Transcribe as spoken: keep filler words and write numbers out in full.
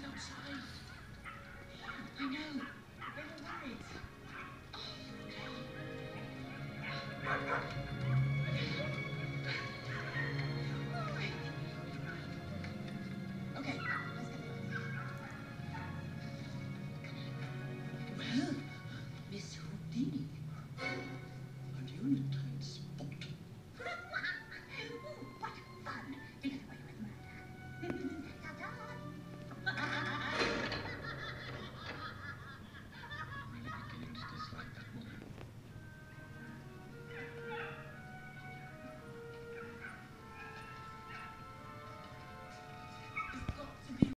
outside. I know. They were worried. Okay, let's get there. Well, Miss Houdini, are you in a